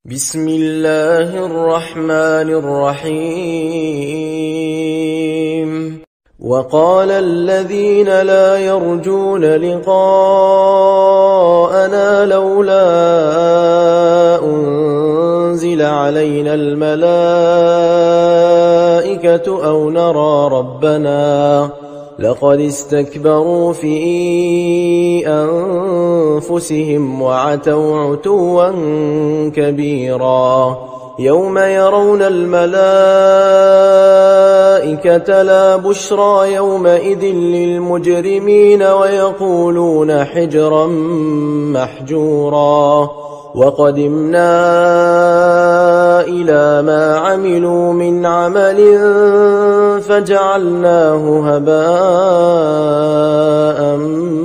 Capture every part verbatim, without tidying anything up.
بسم الله الرحمن الرحيم وقال الذين لا يرجون لقاءنا لولا أنزل علينا الملائكة أو نرى ربنا لقد استكبروا في أنفسهم وعتوا عتوا كبيرا يوم يرون الملائكة لا بشرى يومئذ للمجرمين ويقولون حجرا محجورا وقدمنا إلى ما عملوا من عمل فجعلناه هباء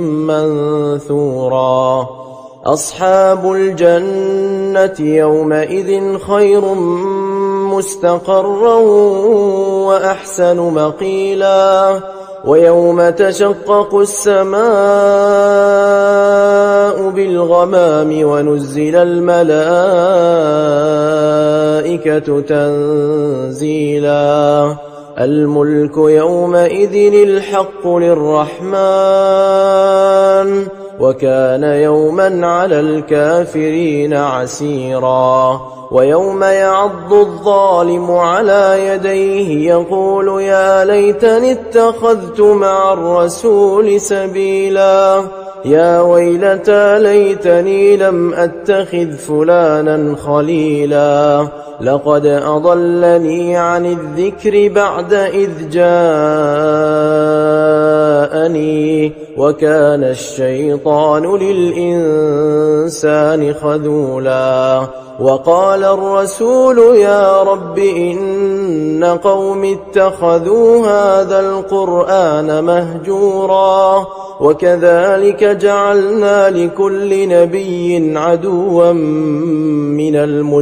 منثورا أصحاب الجنة يومئذ خير مستقرا وأحسن مقيلا ويوم تشقق السماء بالغمام ونزل الملائكة تنزيلا الملك يومئذ الحق للرحمن وكان يوما على الكافرين عسيرا ويوم يعض الظالم على يديه يقول يا ليتني اتخذت مع الرسول سبيلا يا ويلتى ليتني لم أتخذ فلانا خليلا لقد أضلني عن الذكر بعد إذ جاءني وكان الشيطان للإنسان خذولا وقال الرسول يا رب إن قوم اتخذوا هذا القرآن مهجورا وكذلك جعلنا لكل نبي عدوا من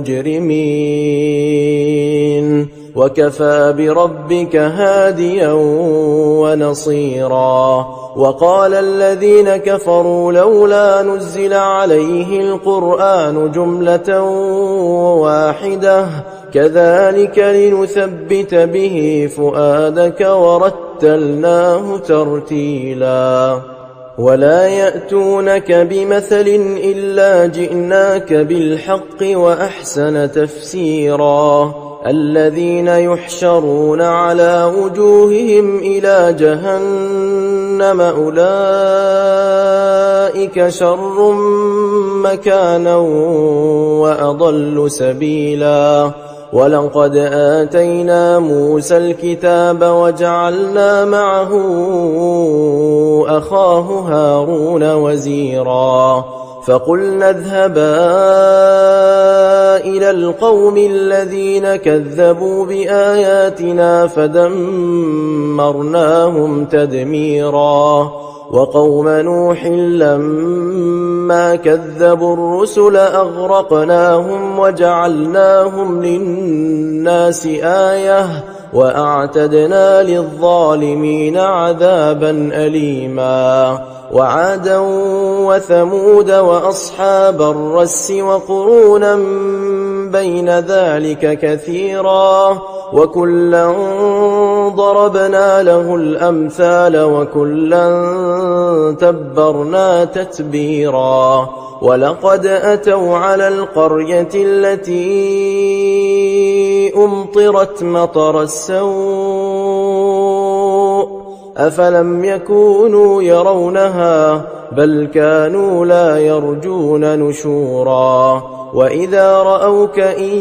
المجرمين وكفى بربك هاديا ونصيرا وقال الذين كفروا لولا نزل عليه القرآن جملة واحدة كذلك لنثبت به فؤادك ورتلناه ترتيلا ولا يأتونك بمثل إلا جئناك بالحق وأحسن تفسيرا الذين يحشرون على وجوههم إلى جهنم أولئك شر مكانا وأضل سبيلا ولقد آتينا موسى الكتاب وجعلنا معه أخاه هارون وزيرا فقلنا اذهبا إلى القوم الذين كذبوا بآياتنا فدمرناهم تدميرا وقوم نوح لما كذبوا الرسل أغرقناهم وجعلناهم للناس آية وأعتدنا للظالمين عذابا أليما وعادا وثمود وأصحاب الرس وقرونا بين ذلك كثيرا وكلا ضربنا له الأمثال وكلا تبرنا تتبيرا ولقد أتوا على القرية التي أمطرت مطر السوء أفلم يكونوا يرونها بل كانوا لا يرجون نشورا وإذا رأوك إن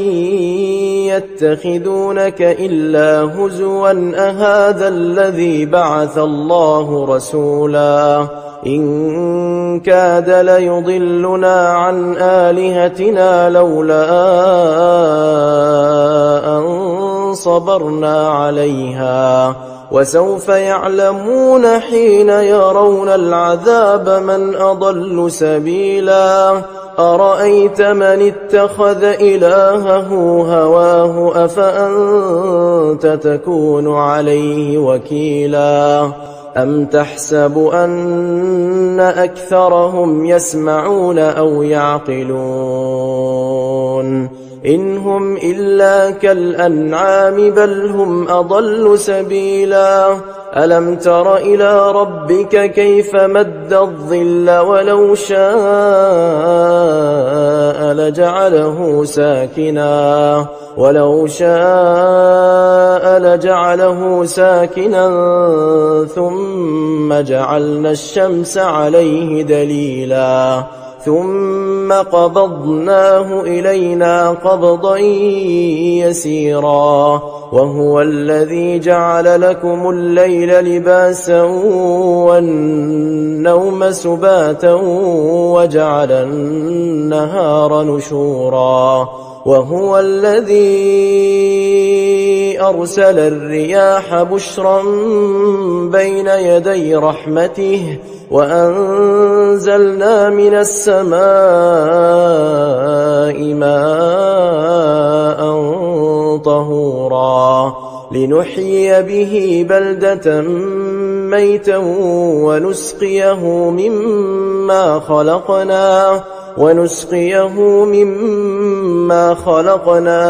يتخذونك إلا هزوا أهذا الذي بعث الله رسولا إن كاد ليضلنا عن آلهتنا لولا أن صبرنا عليها وسوف يعلمون حين يرون العذاب من أضل سبيلا أرأيت من اتخذ إلهه هواه أفأنت تكون عليه وكيلا أم تحسب أن أكثرهم يسمعون أو يعقلون إن هم إلا كالأنعام بل هم أضل سبيلا ألم تر إلى ربك كيف مد الظل ولو شاء لجعله ساكنا ولو شاء لجعله ساكنا ثم جعلنا الشمس عليه دليلا ثم قبضناه إلينا قبضا يسيرا وهو الذي جعل لكم الليل لباسا والنوم سباتا وجعل النهار نشورا وهو الذي أرسل الرياح بشرا بين يدي رحمته وأنزلنا من السماء ماء طهورا لنحيي به بلدة ميتا ونسقيه مما خلقنا ونسقيه مما خلقنا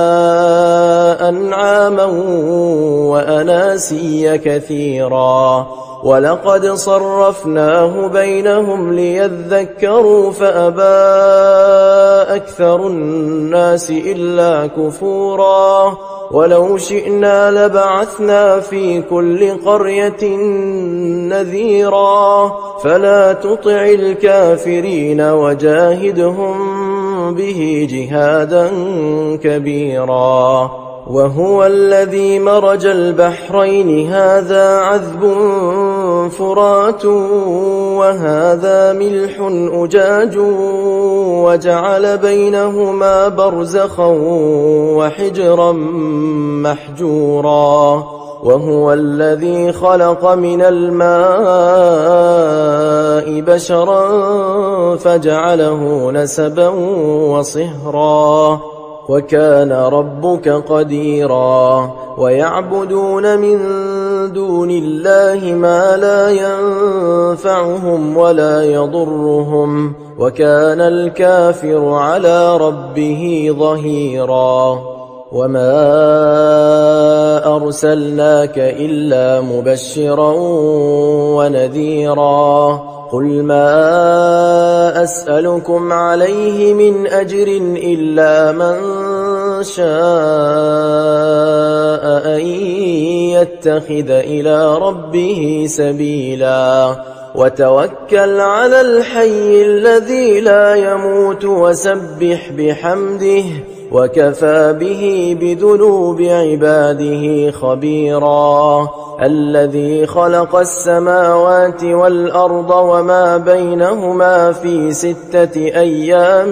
أنعاما وأناسيا كثيرا ولقد صرفناه بينهم ليذكروا فأبى أكثر الناس إلا كفورا ولو شئنا لبعثنا في كل قرية نذيرا فلا تطع الكافرين وجاهدهم به جهادا كبيرا وهو الذي مرج البحرين هذا عذب فرات وهذا ملح أجاج وجعل بينهما برزخا وحجرا محجورا وهو الذي خلق من الماء بشرا فجعله نسبا وصهرا وكان ربك قديرا ويعبدون من دون الله ما لا ينفعهم ولا يضرهم وكان الكافر على ربه ظهيرا وما أرسلناك إلا مبشرا ونذيرا قل ما أسألكم عليه من أجر إلا من شاء أن يتخذ إلى ربه سبيلا وتوكل على الحي الذي لا يموت وسبح بحمده وكفى به بذنوب عباده خبيرا الذي خلق السماوات والأرض وما بينهما في ستة أيام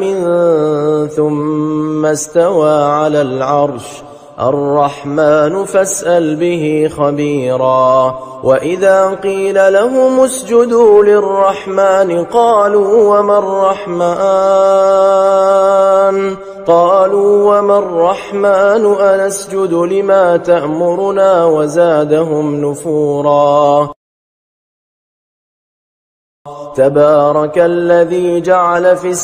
ثم استوى على العرش الرحمن فاسأل به خبيرا وإذا قيل لهم اسجدوا للرحمن قالوا وما الرحمن قالوا وما الرحمن أنسجد لما تأمرنا وزادهم نفورا تبارك الذي جعل في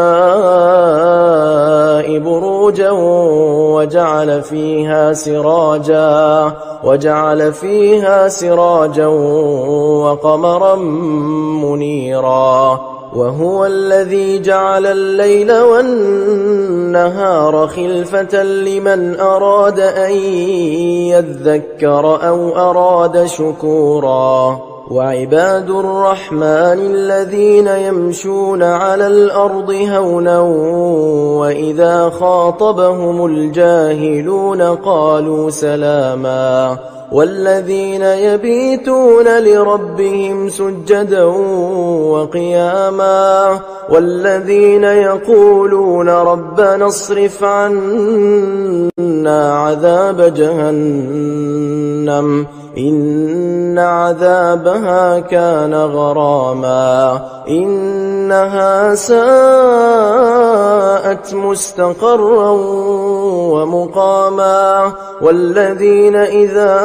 السماء بروجا وجعل فيها سراجا وجعل فيها سراجا وقمرا منيرا وهو الذي جعل الليل والنهار خلفة لمن أراد أن يذكر أو أراد شكورا وعباد الرحمن الذين يمشون على الأرض هونا وإذا خاطبهم الجاهلون قالوا سلاما والذين يبيتون لربهم سجدا وقياما والذين يقولون ربنا اصرف عنا عذاب جهنم جهنم إن عذابها كان غراما إنها ساءت مستقرا ومقاما والذين إذا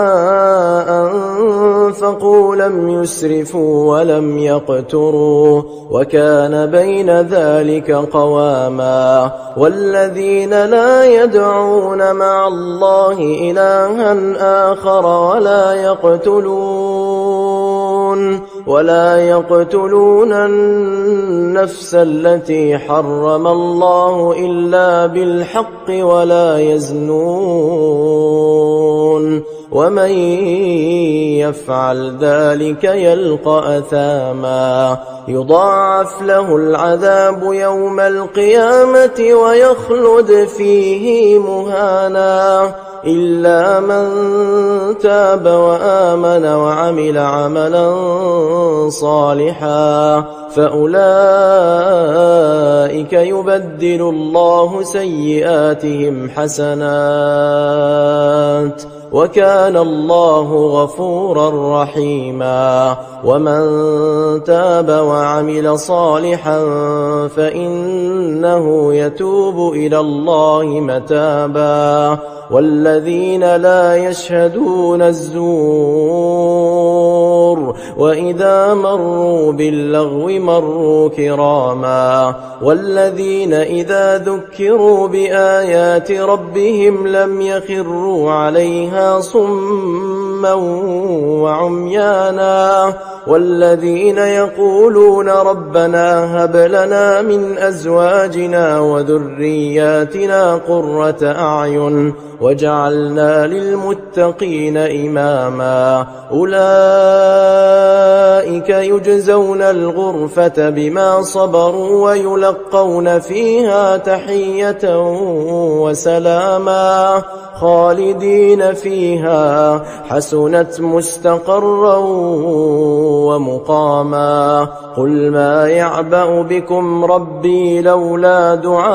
أنفقوا لم يسرفوا ولم يقتروا وكان بين ذلك قواما والذين لا يدعون مع الله إلها آخر ولا يقتلون ولا يقتلون النفس التي حرم الله إلا بالحق ولا يزنون ومن يفعل ذلك يلقى أثاما يضاعف له العذاب يوم القيامة ويخلد فيه مهانا إلا من تاب وآمن وعمل عملا صالحا فأولئك يبدل الله سيئاتهم حسنات وكان الله غفورا رحيما ومن تاب وعمل صالحا فإنه يتوب إلى الله متابا والذين لا يشهدون الزور وإذا مروا باللغو مروا كراما والذين إذا ذكروا بآيات ربهم لم يخروا عليها صما وعميانا والذين يقولون ربنا هب لنا من أزواجنا وذرياتنا قرة أعين وجعلنا للمتقين إماما أولئك يجزون الغرفة بما صبروا ويلقون فيها تحية وسلاما خالدين فيها حسنت مستقرا ومقاما قل ما يعبأ بكم ربي لولا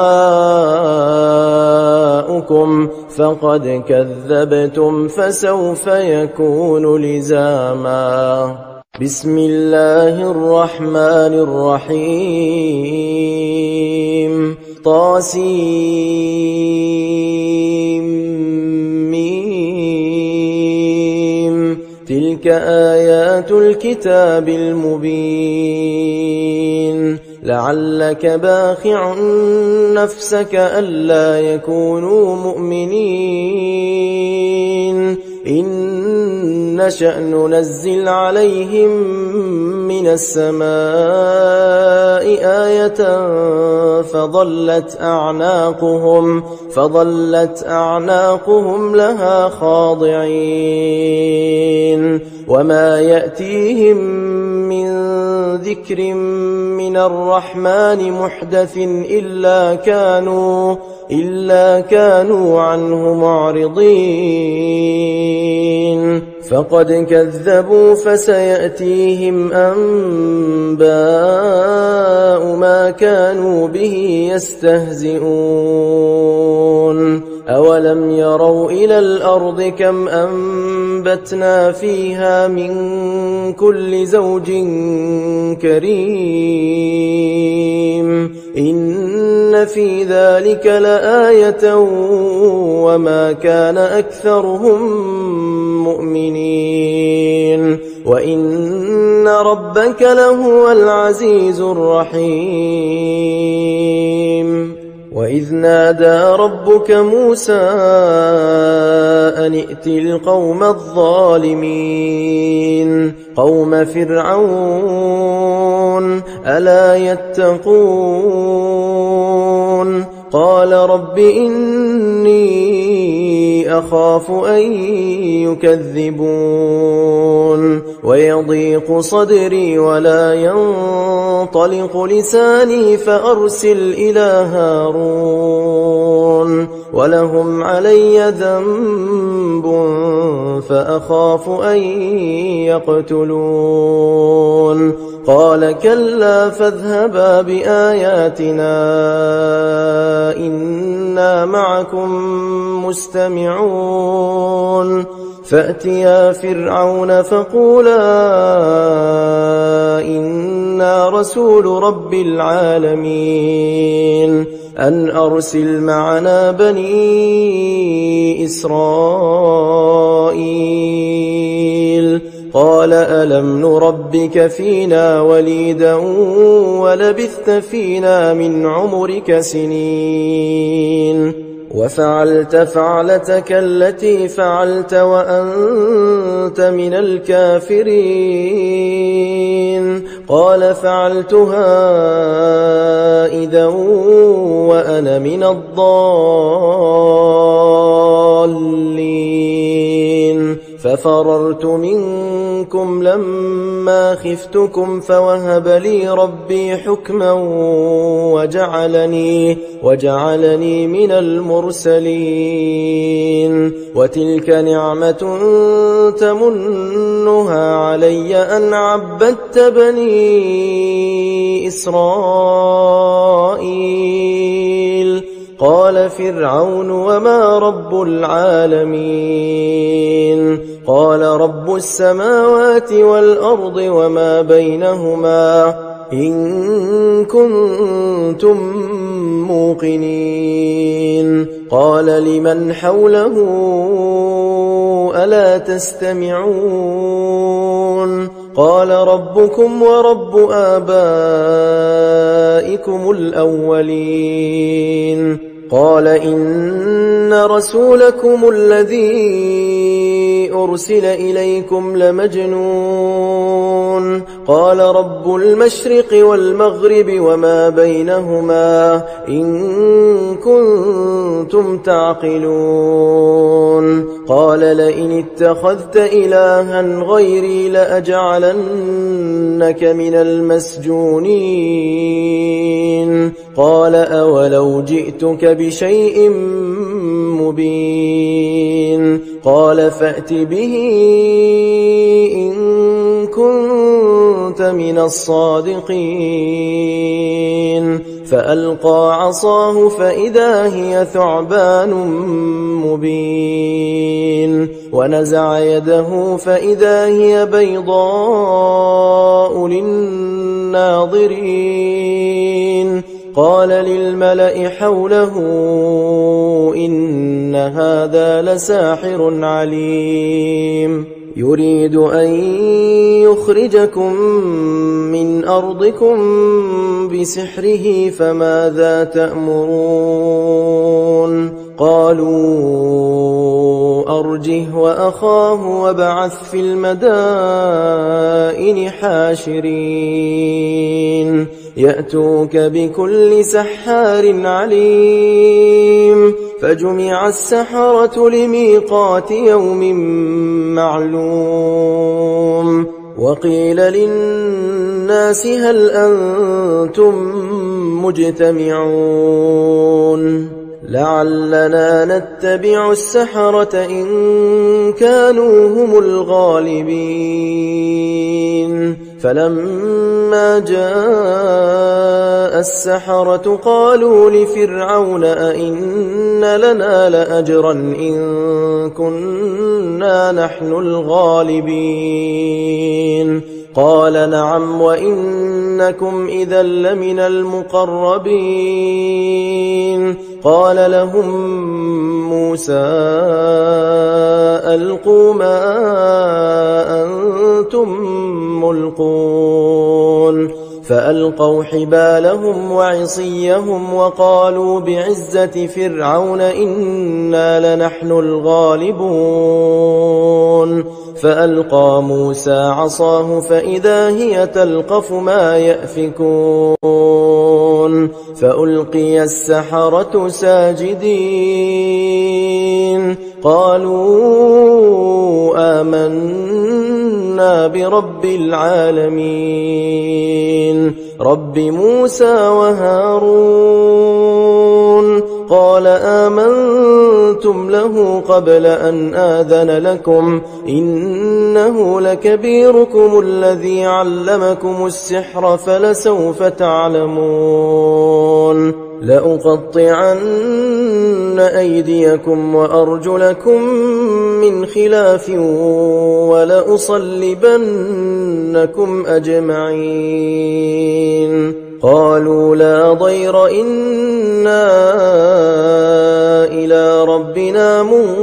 دعاؤكم فقد كذبتم فسوف يكون لزاما بسم الله الرحمن الرحيم طاسيم تلك آيات الكتاب المبين لعلك باخع نفسك ألا يكونوا مؤمنين إن نشأ ننزل عليهم من السماء آية فظلت أعناقهم فظلت أعناقهم لها خاضعين وما يأتيهم من ذكر من الرحمن محدث إلا كانوا إلا كانوا عنه معرضين فقد كذبوا فسيأتيهم أنباء ما كانوا به يستهزئون أولم يروا إلى الأرض كم أنبتنا فيها من كل زوج كريم إن في ذلك لآية وما كان أكثرهم مؤمنين وإن ربك لهو العزيز الرحيم وإذ نادى ربك موسى أن ائت القوم الظالمين قوم فرعون ألا يتقون قال رب إني أخاف أن يكذبون ويضيق صدري ولا ينطلق لساني فأرسل إلى هارون ولهم علي ذنب فأخاف أن يقتلون قال كلا فاذهبا بآياتنا إن إنا معكم مستمعون فأتيا فرعون فقولا إنا رسول رب العالمين أن أرسل معنا بني إسرائيل قال ألم نربك فينا وليدا ولبثت فينا من عمرك سنين وفعلت فعلتك التي فعلت وأنت من الكافرين قال فعلتها إذا وأنا من الضالين ففررت منكم لما خفتكم فوهب لي ربي حكما وجعلني, وجعلني من المرسلين وتلك نعمة تمنها علي أن عبدت بني إسرائيل قال فرعون وما رب العالمين قال رب السماوات والأرض وما بينهما إن كنتم موقنين قال لمن حوله ألا تستمعون قال ربكم ورب آبائكم الأولين قال إن رسولكم الذي أرسل إليكم لمجنون قال رب المشرق والمغرب وما بينهما إن كنتم تعقلون قال لئن اتخذت إلها غيري لأجعلنك من المسجونين قال أولو جئتك بشيء مبين قال فأت به إن كنت من الصادقين فألقى عصاه فإذا هي ثعبان مبين ونزع يده فإذا هي بيضاء للناظرين قال للملأ حوله إن هذا لساحر عليم يريد أن يخرجكم من أرضكم بسحره فماذا تأمرون قالوا أرجه وأخاه وابعث في المدائن حاشرين يأتوك بكل سحار عليم فجمع السحرة لميقات يوم معلوم وقيل للناس هل أنتم مجتمعون لعلنا نتبع السحرة إن كانوا هم الغالبين فلما جاء السحرة قالوا لفرعون أئن لنا لأجرا إن كنا نحن الغالبين قال نعم وإنكم إذا لمن المقربين قال لهم موسى ألقوا ما أنتم ملقون فألقوا حبالهم وعصيهم وقالوا بعزة فرعون إنا لنحن الغالبون فألقى موسى عصاه فإذا هي تلقف ما يأفكون فألقي السحرة ساجدين قالوا آمنا برب العالمين رب موسى وهارون قال آمنتم له قبل أن آذن لكم إنه لكبيركم الذي علمكم السحر فلسوف تعلمون لأقطعن أيديكم وأرجلكم من خلاف ولأصلبنكم أجمعين قالوا لا ضير إنا إلى ربنا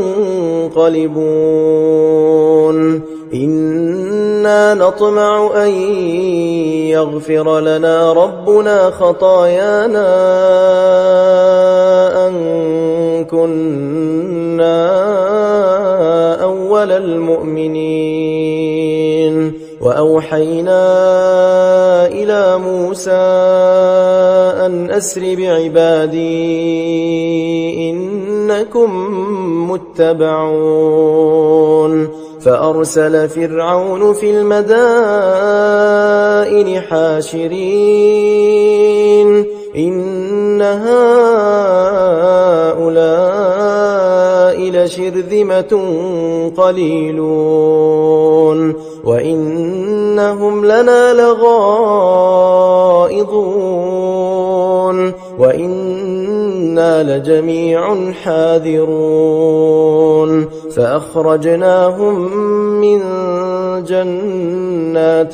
منقلبون إنا نطمع أن يغفر لنا ربنا خطايانا أن كنا أول المؤمنين وأوحينا إلى موسى أن أسر بعبادي إنكم متبعون فأرسل فرعون في المدائن حاشرين إن هؤلاء لشرذمة قليلون وإنهم لنا لغائظون وإنا لجميع حاذرون فأخرجناهم من جنات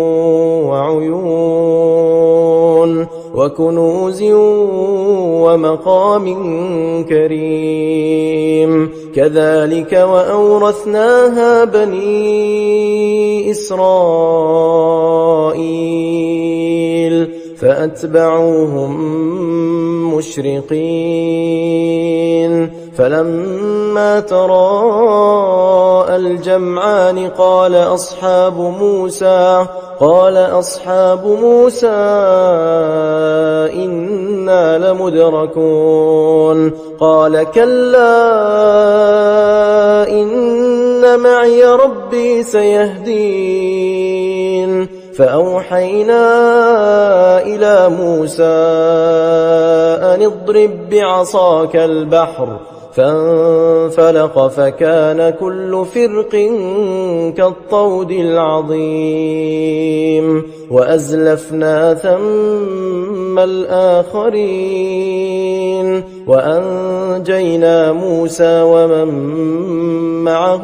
وعيون وكنوز ومقام كريم كذلك وأورثناها بني إسرائيل فأتبعوهم مشرقين فلما تراءى الجمعان قال أصحاب موسى قال أصحاب موسى إنا لمدركون قال كلا إن معي ربي سيهدين فأوحينا إلى موسى أن اضرب بعصاك البحر فانفلق فكان كل فرق كالطود العظيم وأزلفنا ثم الآخرين وأنجينا موسى ومن معه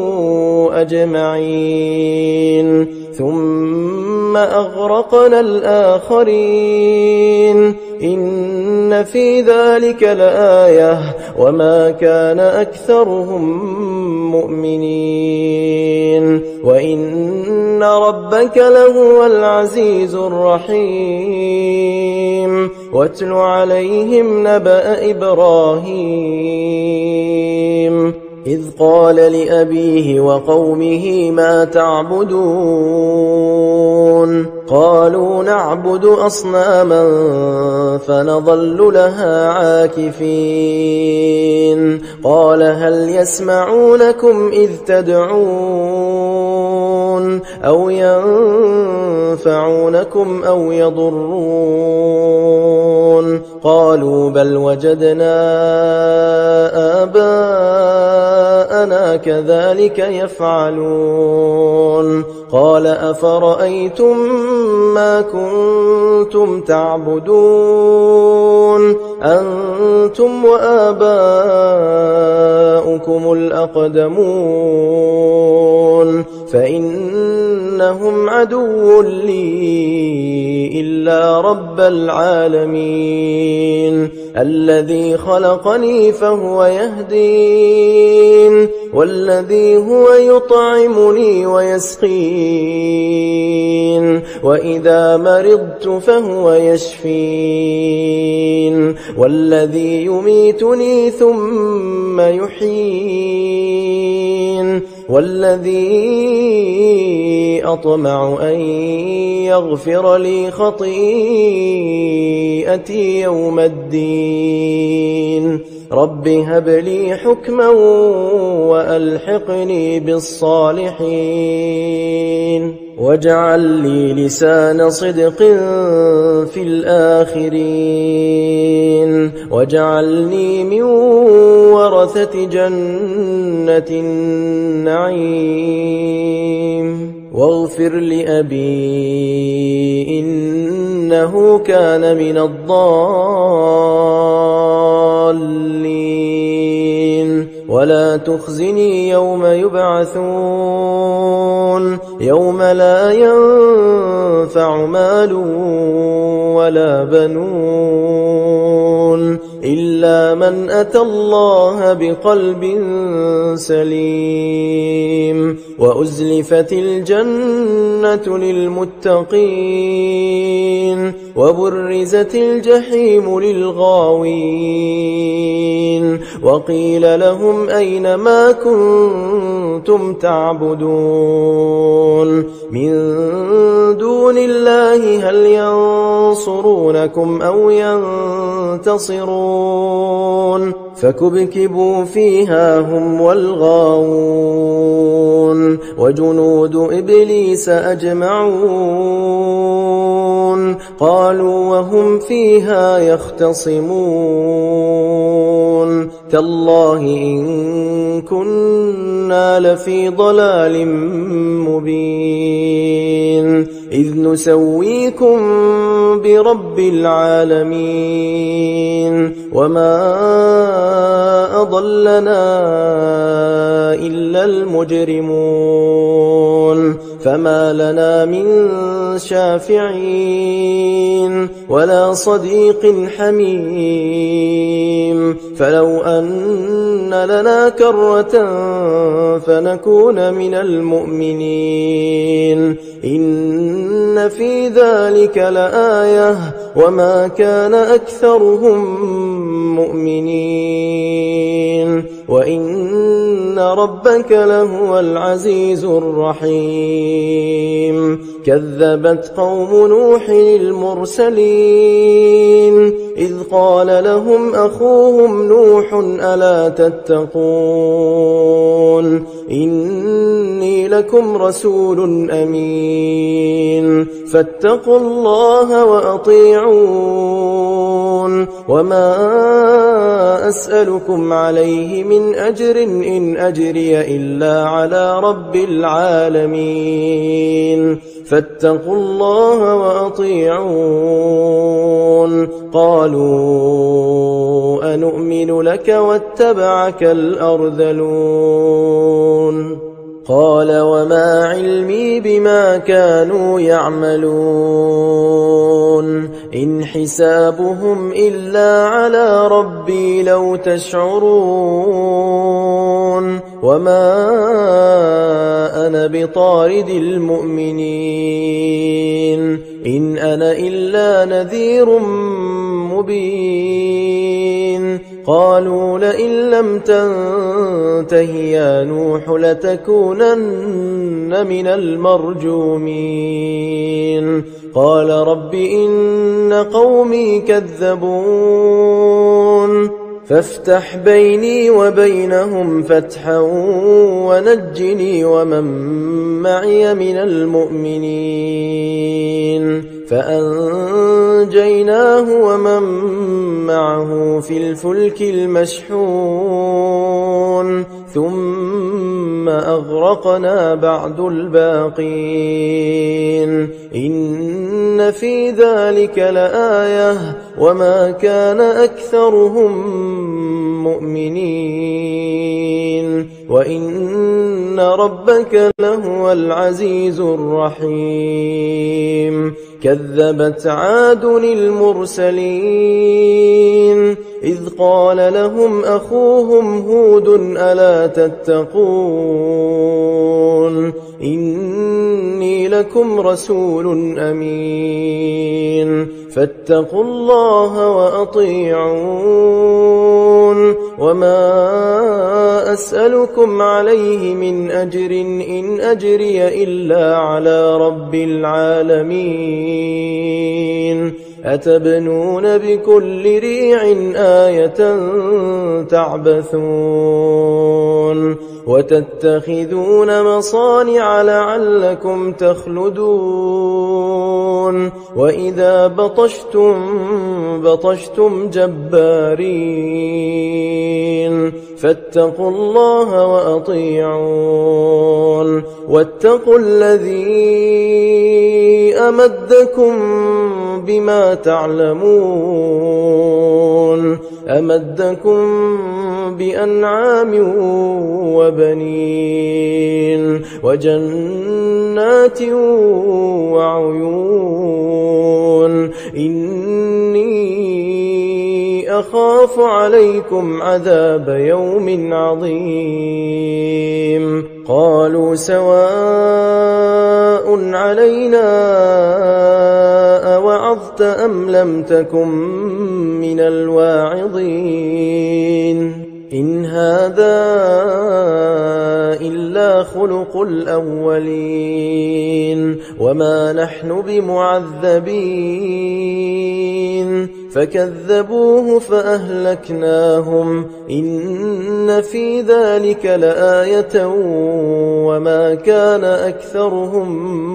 أجمعين ثم أغرقنا الآخرين إن في ذلك لآية وما كان أكثرهم مؤمنين وإن ربك لهو العزيز الرحيم واتل عليهم نبأ إبراهيم إذ قال لأبيه وقومه ما تعبدون قالوا نعبد أصناما فنظل لها عاكفين قال هل يسمعونكم إذ تدعون أو ينفعونكم أو يضرون قالوا بل وجدنا آباءنا كذلك يفعلون قال أفرأيتم ما كنتم تعبدون أنتم وآباؤكم الأقدمون فإنهم عدو لي إلا رب العالمين الذي خلقني فهو يهدين والذي هو يطعمني ويسقين وإذا مرضت فهو يشفين والذي يميتني ثم يحيين والذي أطمع أن يغفر لي خطيئتي يوم الدين رب هب لي حكما وألحقني بالصالحين واجعل لي لسان صدق في الآخرين واجعلني من ورثة جنة النعيم واغفر لأبي إن إنه كان من الضالين ولا تخزني يوم يبعثون يوم لا ينفع مال ولا بنون إلا من أتى الله بقلب سليم وأزلفت الجنة للمتقين وبرزت الجحيم للغاوين وقيل لهم أين ما كنتم تعبدون من دون الله هل ينصرونكم أو ينتصرون فكبكبوا فيها هم والغاوون وجنود إبليس أجمعون قالوا وهم فيها يختصمون تالله إن كنا لفي ضلال مبين إذ نسويكم برب العالمين وما أضلنا إلا المجرمون فما لنا من شافعين ولا صديق حميم فلو أن لنا كرة فنكون من المؤمنين إن في ذلك لآية وما كان أكثرهم مؤمنين وإن ربك لهو العزيز الرحيم كذبت قوم نوح المرسلين إذ قال لهم أخوهم نوح ألا تتقون إني لكم رسول أمين فاتقوا الله وأطيعون وما أسألكم عليه من أجر إن أجري إلا على رب العالمين فاتقوا الله وأطيعون قالوا أنؤمن لك واتبعك الأرذلون قال وما علمي بما كانوا يعملون إن حسابهم إلا على ربي لو تشعرون وما أنا بطارد المؤمنين إن أنا إلا نذير مبين قالوا لئن لم تنته يا نوح لتكونن من المرجومين قال رب إن قومي كذبون فافتح بيني وبينهم فتحا ونجني ومن معي من المؤمنين فأنجيناه ومن معه في الفلك المشحون ثم أغرقنا بعد الباقين إن في ذلك لآية وما كان أكثرهم مؤمنين وإن ربك لهو العزيز الرحيم كذبت عاد المرسلين إذ قال لهم أخوهم هود ألا تتقون إني لكم رسول أمين فاتقوا الله وأطيعون وما أسألكم عليه من أجر إن أجري إلا على رب العالمين أتبنون بكل ريع آية تعبثون وتتخذون مصانع لعلكم تخلدون وإذا بطشتم بطشتم جبارين فاتقوا الله وأطيعون واتقوا الذي أمدكم بما تعلمون أمدكم بأنعام وبنين وجنات وعيون إني أخاف عليكم عذاب يوم عظيم قالوا سواء علينا أوعظت أم لم تكن من الواعظين إن هذا إلا خلق الأولين وما نحن بمعذبين فكذبوه فأهلكناهم إن في ذلك لآية وما كان أكثرهم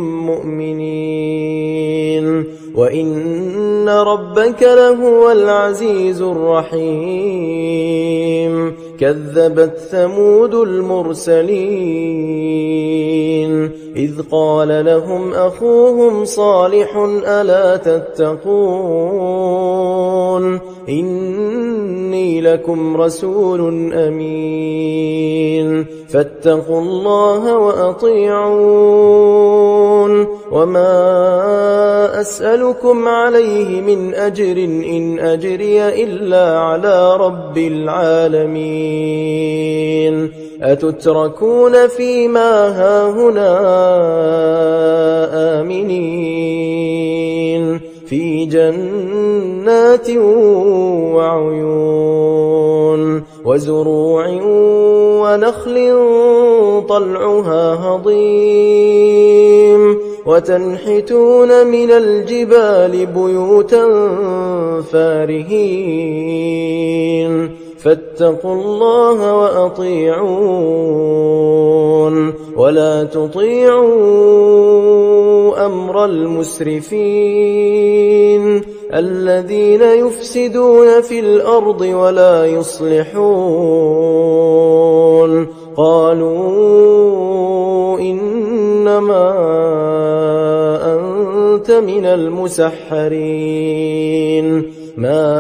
مؤمنين وإن ربك لهو العزيز الرحيم كذبت ثمود المرسلين إذ قال لهم أخوهم صالح ألا تتقون إني لكم رسول أمين فاتقوا الله وأطيعون وما أسألكم عليه من أجر إن أجري إلا على رب العالمين أتتركون فيما هاهنا آمنين في جنات وعيون وزروع ونخل طلعها هضيم وتنحتون من الجبال بيوتا فارهين فاتقوا الله وأطيعون ولا تطيعوا أمر المسرفين الذين يفسدون في الأرض ولا يصلحون قالوا إنما أنت من المسحرين ما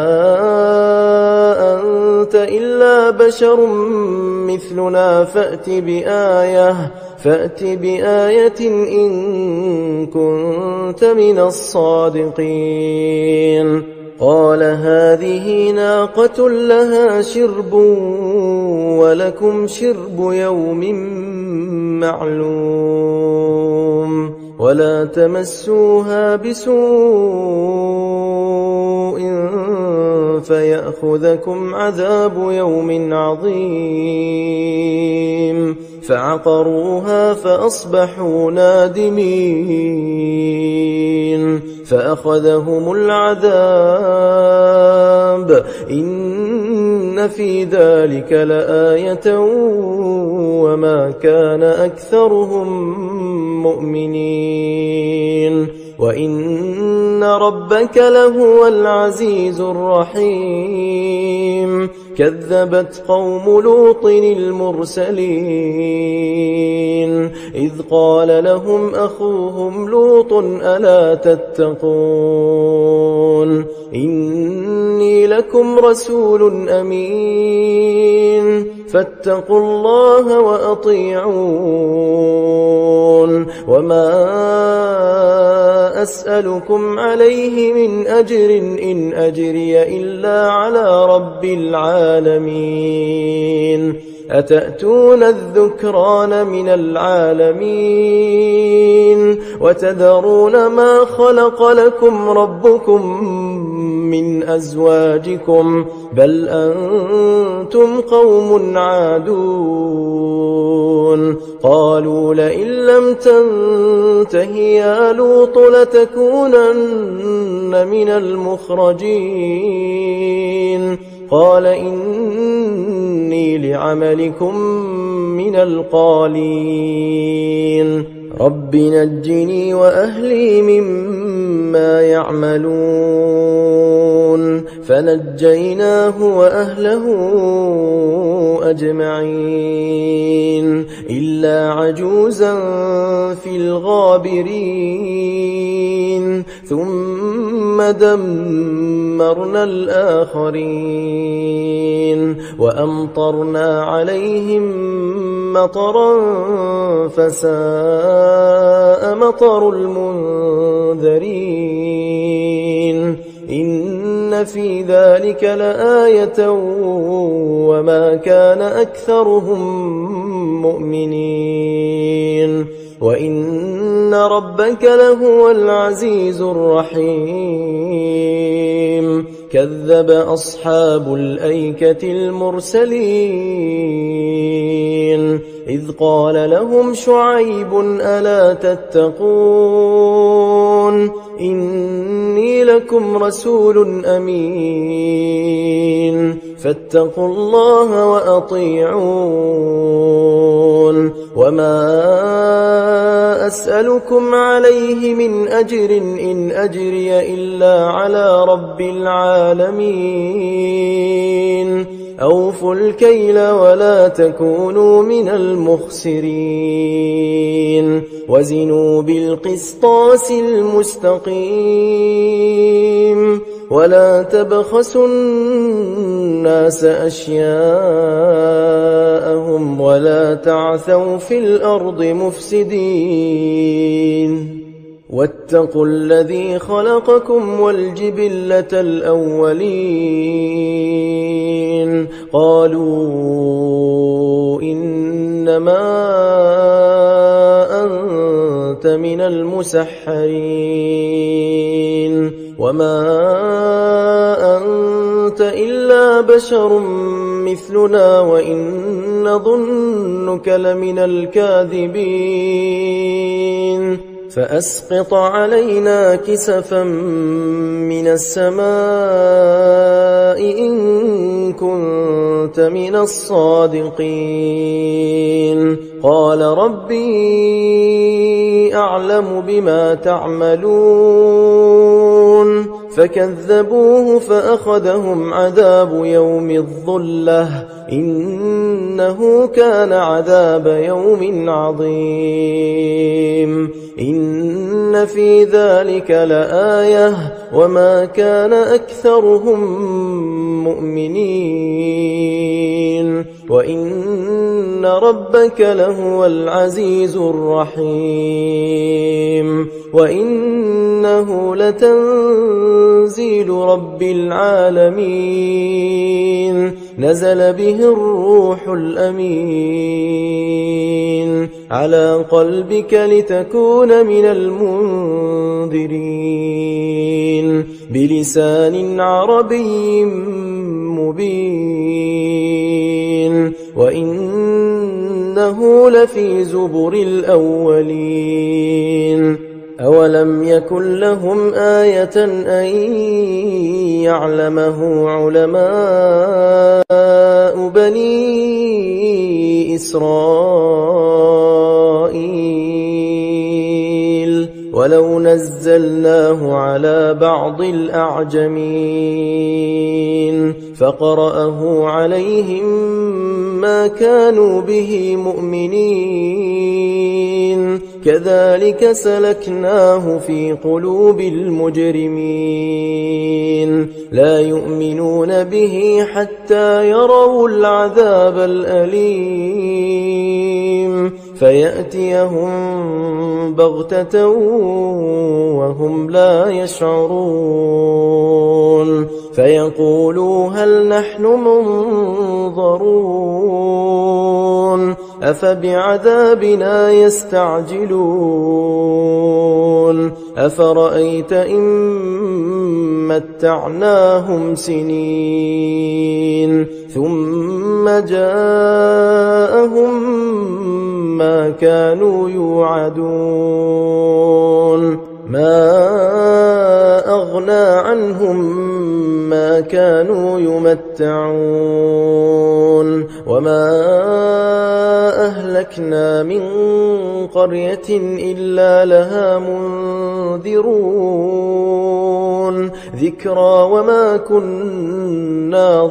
أنت إلا بشر مثلنا فأت بآية فأت بآية إن كنت من الصادقين قال هذه ناقة لها شرب ولكم شرب يوم معلوم ولا تمسوها بسوء فيأخذكم عذاب يوم عظيم فعقروها فأصبحوا نادمين فأخذهم العذاب إن في ذلك لآية وما كان أكثرهم مؤمنين وإن ربك لهو العزيز الرحيم كذبت قوم لوط المرسلين إذ قال لهم أخوهم لوط ألا تتقون إني لكم رسول أمين فاتقوا الله وأطيعون وما أسألكم عليه من أجر إن أجري إلا على رب العالمين أتأتون الذكران من العالمين وتذرون ما خلق لكم ربكم من أزواجكم بل أنتم قوم عادون قالوا لئن لم تنته يا لوط لتكونن من المخرجين قال إني لعملكم من القالين رب نجني وأهلي مما يعملون فنجيناه وأهله أجمعين إلا عجوزا في الغابرين ثم دمرنا الآخرين وأمطرنا عليهم مطرا فساء مطر المنذرين إن في ذلك لآية وما كان أكثرهم مؤمنين وإن ربك لهو العزيز الرحيم كذب أصحاب الأيكة المرسلين إذ قال لهم شعيب ألا تتقون إني لكم رسول أمين فاتقوا الله وأطيعون وما أسألكم عليه من أجر إن أجري إلا على رب العالمين أوفوا الكيل ولا تكونوا من المخسرين وزنوا بالقسطاس المستقيم ولا تبخسوا الناس أشياءهم ولا تعثوا في الأرض مفسدين واتقوا الذي خلقكم والجبلة الأولين قالوا إنما أنت من المسحرين وما أنت إلا بشر مثلنا وإن نظنك لمن الكاذبين فأسقط علينا كسفا من السماء إن كنت من الصادقين قال ربي أعلم بما تعملون فكذبوه فأخذهم عذاب يوم الظلة إنه كان عذاب يوم عظيم إن في ذلك لآية وما كان أكثرهم مؤمنين وإن ربك لهو العزيز الرحيم وإنه لتنزيل رب العالمين نزل به الروح الأمين على قلبك لتكون من المنذرين بلسان عربي مبين وإنه لفي زبر الأولين أولم يكن لهم آية أن يعلمه علماء بني إسرائيل ولو نزلناه على بعض الأعجمين فقرأه عليهم ما كانوا به مؤمنين كذلك سلكناه في قلوب المجرمين لا يؤمنون به حتى يروا العذاب الأليم فيأتيهم بغتة وهم لا يشعرون فيقولوا هل نحن منظرون أفبعذابنا يستعجلون أفرأيت إن متعناهم سنين ثم جاءهم ما كانوا يوعدون ما أغنى عنهم ما كانوا يمتعون وما أهلكنا أهلكنا من قرية إلا لها منذرون ذكرى وما كنا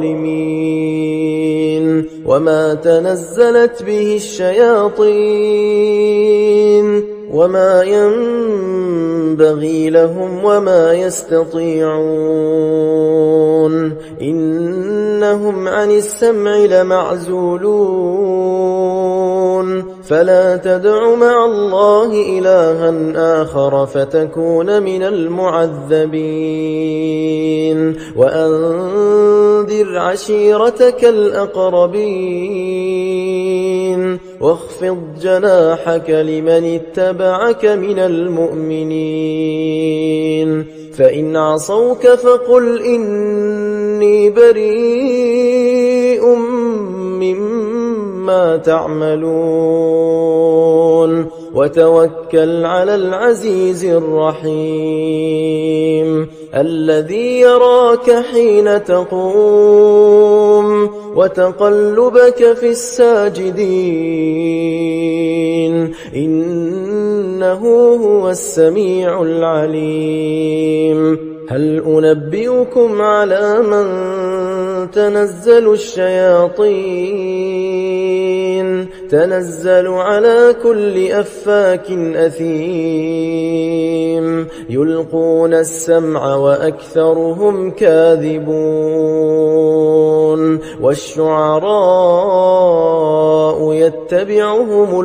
ظالمين وما تنزلت به الشياطين وما ينبغي لهم وما يستطيعون إنهم عن السمع لمعزولون فلا تدع مع الله إلها آخر فتكون من المعذبين وأنذر عشيرتك الأقربين واخفض جناحك لمن اتبعك من المؤمنين فإن عصوك فقل إني بريء مما تعملون وتوكل على العزيز الرحيم الذي يراك حين تقوم وتقلبك في الساجدين إنه هو السميع العليم هل أنبئكم على من تنزل الشياطين تنزل على كل أفاك أثيم يلقون السمع وأكثرهم كاذبون والشعراء يتبعهم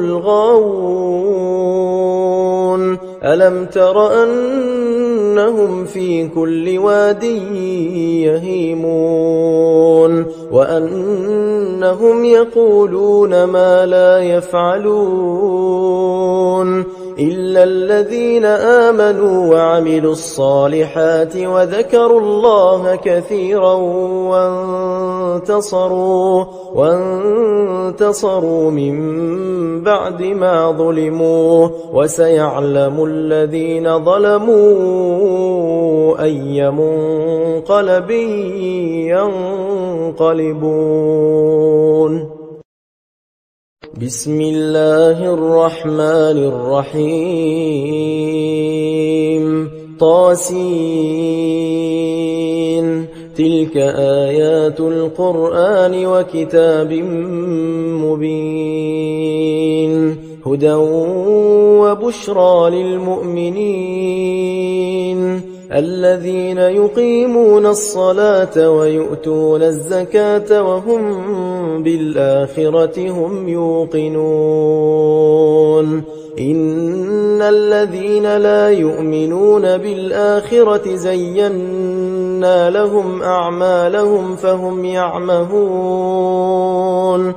الغاوون ألم تر أنهم في كل واد يهيمون وأنهم يقولون ما لا يفعلون إلا الذين آمنوا وعملوا الصالحات وذكروا الله كثيرا وانتصروا وانتصروا من بعد ما ظلموا وسيعلم الذين ظلموا أي منقلب ينقلبون بسم الله الرحمن الرحيم طاسين تلك آيات القرآن وكتاب مبين هدى وبشرى للمؤمنين الذين يقيمون الصلاة ويؤتون الزكاة وهم بالآخرة هم يوقنون إن الذين لا يؤمنون بالآخرة زينا لهم أعمالهم فهم يعمهون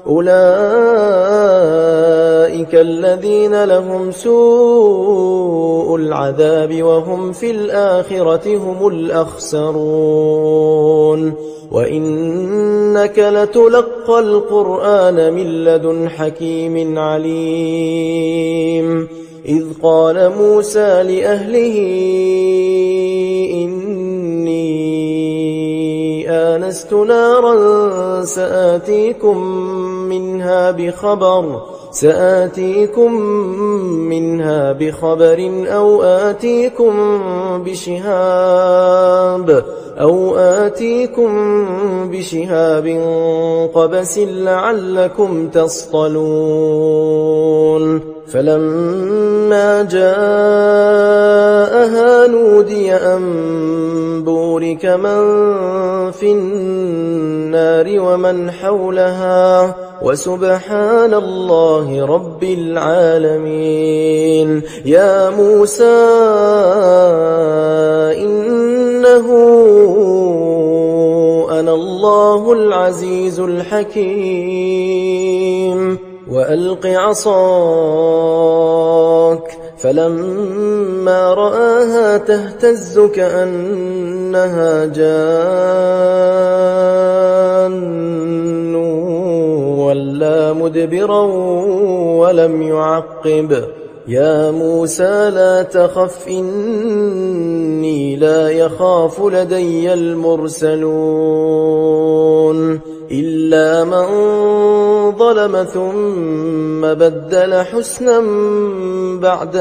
أولئك الذين لهم سوء العذاب وهم في الآخرة هم الأخسرون وإنك لتلقى القرآن من لدن حكيم عليم إذ قال موسى لأهله إني آنست نارا سآتيكم منها بخبر سآتيكم منها بخبر أو آتيكم بشهاب أو آتيكم بشهاب قبس لعلكم تصطلون فلما جاءها نودي أن بورك من في النار ومن حولها وسبحان الله رب العالمين يا موسى إنه أنا الله العزيز الحكيم وألق عصاك فلما رآها تهتز كأنها جان ولا مدبرا ولم يعقب يا موسى لا تخف إني لا يخاف لدي المرسلون إلا من ظلم ثم بدل حسنا بعد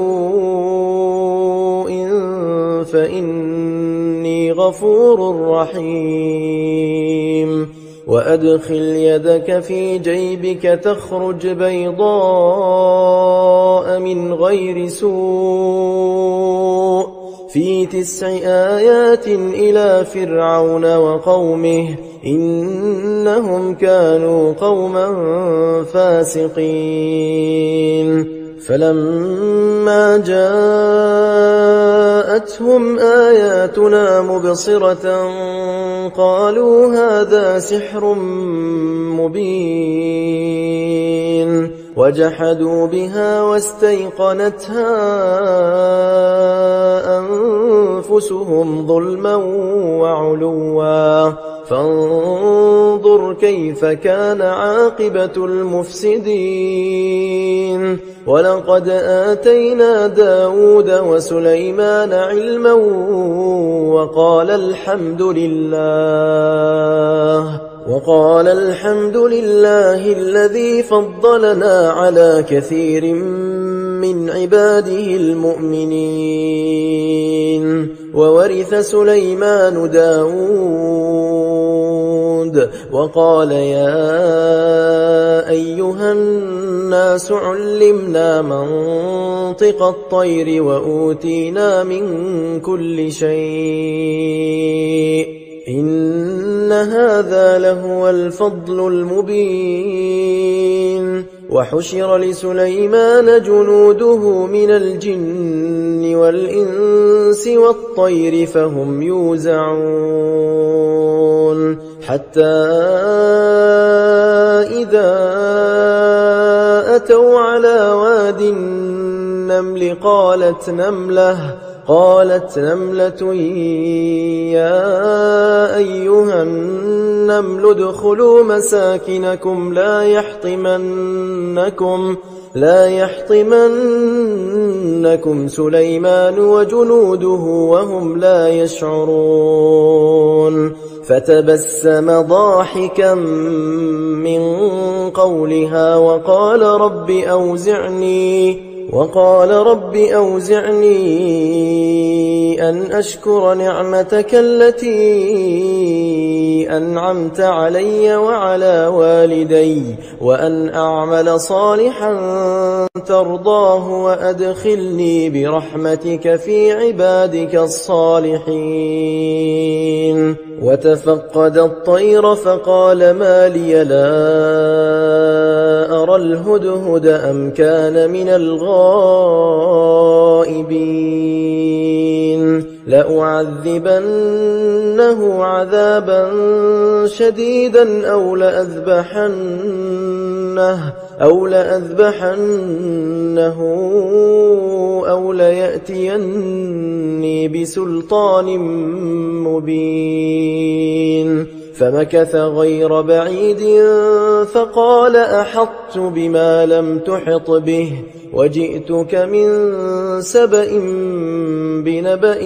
سوء فإني غفور رحيم وأدخل يدك في جيبك تخرج بيضاء من غير سوء في تسع آيات إلى فرعون وقومه إنهم كانوا قوما فاسقين فلما جاءتهم آياتنا مبصرة قالوا هذا سحر مبين وجحدوا بها واستيقنتها أنفسهم ظلما وعلوا فانظر كيف كان عاقبة المفسدين ولقد آتينا داود وسليمان علما وقال الحمد لله وقال الحمد لله الذي فضلنا على كثير من عباده المؤمنين وورث سليمان داود وقال يا أيها الناس علمنا منطق الطير وأوتينا من كل شيء إن هذا لهو الفضل المبين وحشر لسليمان جنوده من الجن والإنس والطير فهم يوزعون حتى إذا أتوا على واد النمل قالت نملة قالت نملة يا أيها النمل ادخلوا مساكنكم لا يحطمنكم لا يحطمنكم سليمان وجنوده وهم لا يشعرون فتبسم ضاحكا من قولها وقال رب أوزعني وقال رب أوزعني أن أشكر نعمتك التي أنعمت علي وعلى والدي وأن أعمل صالحا ترضاه وأدخلني برحمتك في عبادك الصالحين وتفقد الطير فقال ما لي لا أرى الهدهد أم كان من الغائبين لأعذبنه عذابا شديدا أو لأذبحنه أو لأذبحنه أو ليأتيني بسلطان مبين فمكث غير بعيد فقال أحطت بما لم تحط به وجئتك من سبأ بنبأ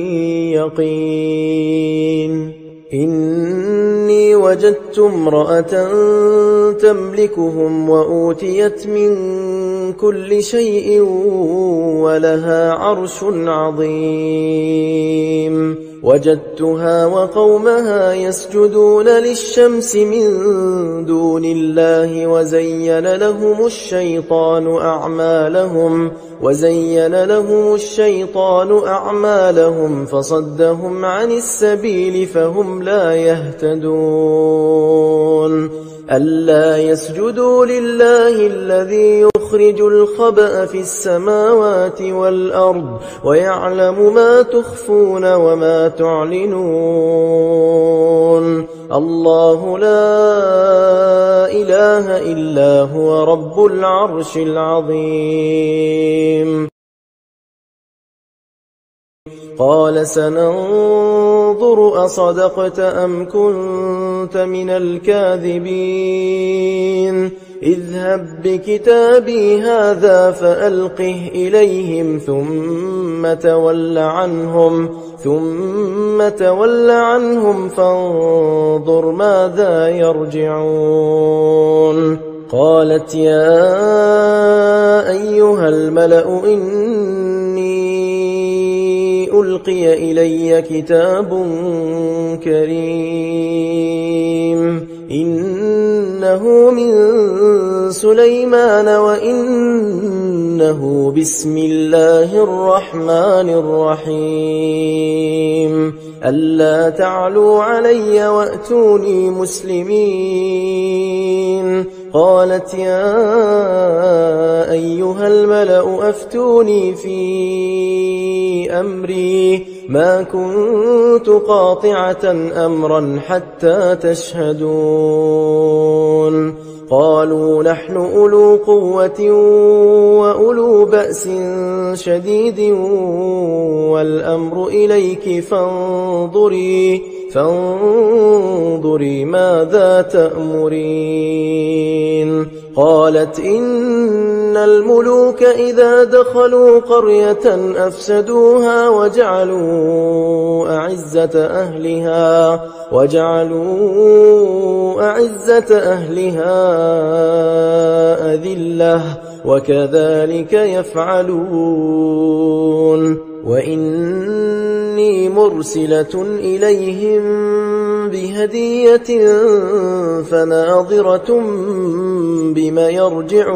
يقين إني وجدت امرأة تملكهم وأوتيت من كل شيء ولها عرش عظيم وجدتها وقومها يسجدون للشمس من دون الله وزين لهم الشيطان أعمالهم وزين لهم الشيطان أعمالهم فصدهم عن السبيل فهم لا يهتدون ألا يسجدوا لله الذي يخرج الخبأ في السماوات والأرض ويعلم ما تخفون وما تعلنون الله لا إله إلا هو رب العرش العظيم قال سننظر أصدقت أم كنت من الكاذبين اذهب بكتابي هذا فألقه إليهم ثم تول عنهم ثم تول عنهم فانظر ماذا يرجعون قالت يا أيها الملأ إني ألقي إلي كتاب كريم إنه من سليمان وإنه بسم الله الرحمن الرحيم ألا تعلوا علي وأتوني مسلمين قالت يا أيها الملأ أفتوني في أمري ما كنت قاطعة أمرا حتى تشهدون قالوا نحن أولو قوة وأولو بأس شديد والأمر إليك فانظري فانظري ماذا تأمرين قالت إن الملوك إذا دخلوا قرية أفسدوها وجعلوا أعزة أهلها وجعلوا أعزة أهلها أذلة وكذلك يفعلون وإني مرسلة إليهم بهدية فناظرة بما يرجع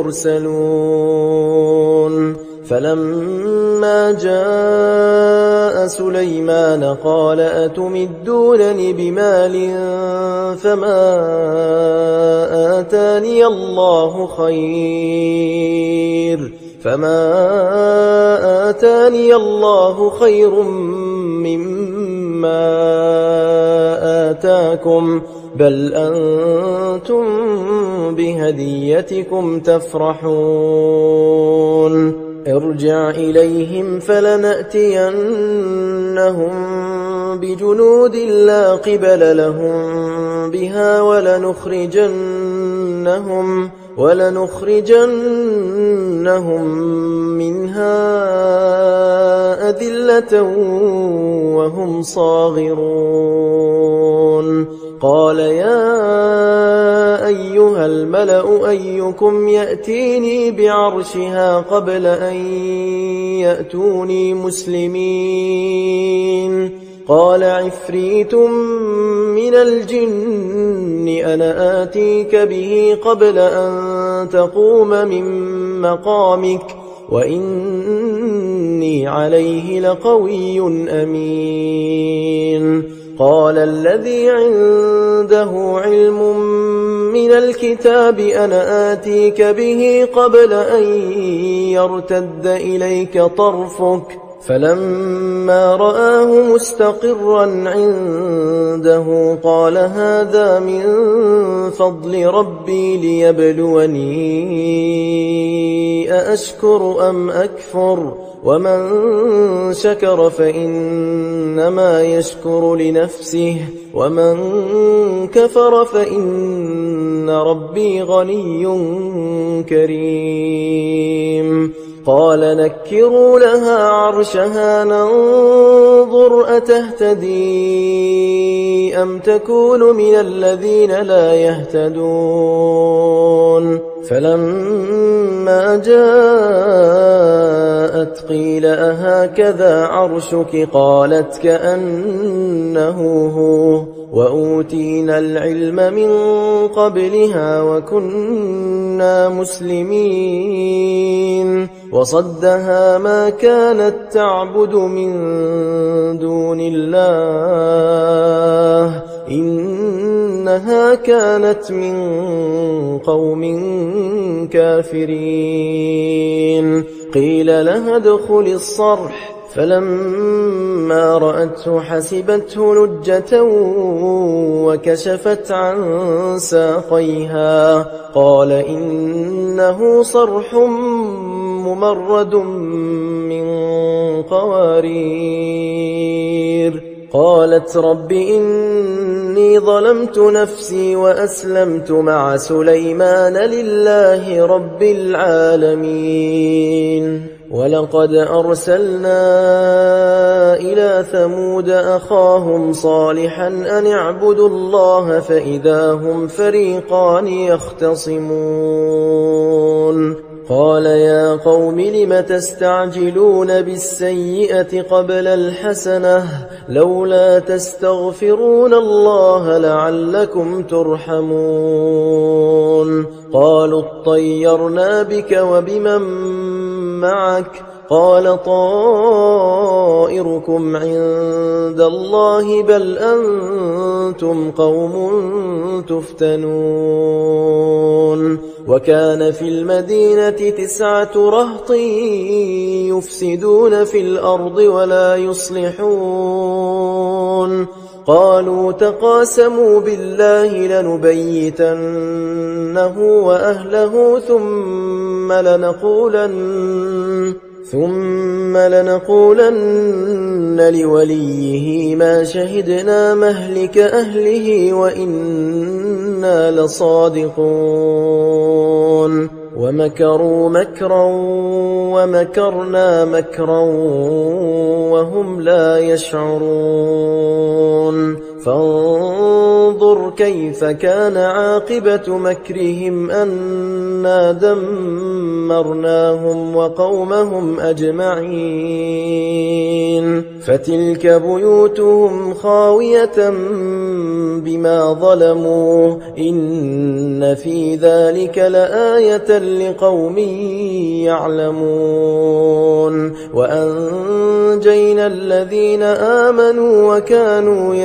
المرسلون فلما جاء سليمان قال أتمدونني بمال فما آتاني الله خير فما آتاني الله خير مما آتاكم بل أنتم بهديتكم تفرحون ارجع إليهم فلنأتينهم بجنود لا قبل لهم بها ولنخرجنهم ولنخرجنهم منها أذلة وهم صاغرون قال يا أيها الملأ أيكم يأتيني بعرشها قبل أن يأتوني مسلمين قال عفريت من الجن أنا آتيك به قبل أن تقوم من مقامك وإني عليه لقوي أمين قال الذي عنده علم من الكتاب أنا آتيك به قبل أن يرتد إليك طرفك فلما رآه مستقرا عنده قال هذا من فضل ربي ليبلوني أأشكر أم أكفر ومن شكر فإنما يشكر لنفسه ومن كفر فإن ربي غني كريم قال نكروا لها عرشها ننظر أتهتدي أم تكون من الذين لا يهتدون فلما جاءت قيل أهكذا عرشك قالت كأنه هو وأوتينا العلم من قبلها وكنا مسلمين وصدها ما كانت تعبد من دون الله إنها كانت من قوم كافرين قيل لها ادخل الصرح فلما رأته حسبته لجة وكشفت عن ساقيها قال إنه صرح ممرد من قوارير. قالت رب إني ظلمت نفسي وأسلمت مع سليمان لله رب العالمين. ولقد أرسلنا إلى ثمود أخاهم صالحا أن اعبدوا الله فإذا هم فريقان يختصمون. قال يا قوم لم تستعجلون بالسيئة قبل الحسنة لولا تستغفرون الله لعلكم ترحمون. قالوا اطيرنا بك وبمن معك قال طائركم عند الله بل أنتم قوم تفتنون. وكان في المدينة تسعة رهط يفسدون في الأرض ولا يصلحون. قالوا تقاسموا بالله لنبيتنه وأهله ثم لنقولن ثم لنقولن لوليه ما شهدنا مهلك أهله وإنا لصادقون. ومكروا مكرا ومكرنا مكرا وهم لا يشعرون. فانظر كيف كان عاقبة مكرهم أنا دمرناهم وقومهم أجمعين. فتلك بيوتهم خاوية بما ظلموا إن في ذلك لآية لقوم يعلمون. وأنجينا الذين آمنوا وكانوا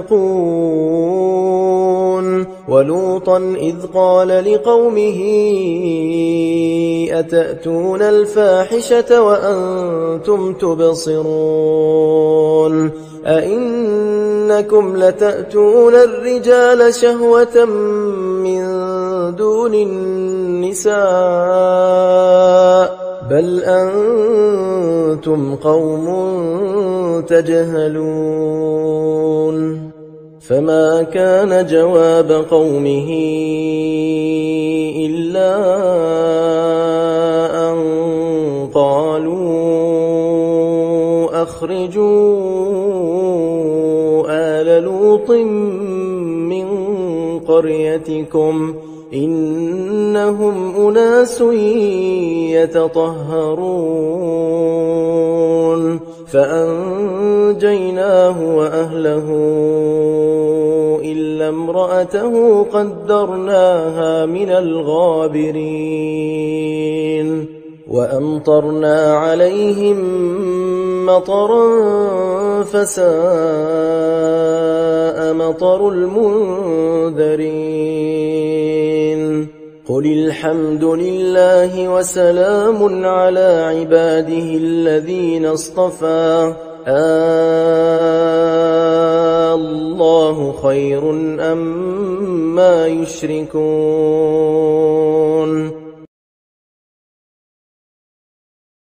يتقون. ولوطا إذ قال لقومه أتأتون الفاحشة وأنتم تبصرون أئنكم لتأتون الرجال شهوة من دون النساء بل أنتم قوم تجهلون. فما كان جواب قومه إلا أن قالوا أخرجوا آل لوط من قريتكم إنهم أناس يتطهرون. فأنجيناه وأهله إلا امرأته قدرناها من الغابرين. وأمطرنا عليهم مطرا فساء مطر المنذرين. قل الحمد لله وسلام على عباده الذين اصطفى الله خير أم ما يشركون.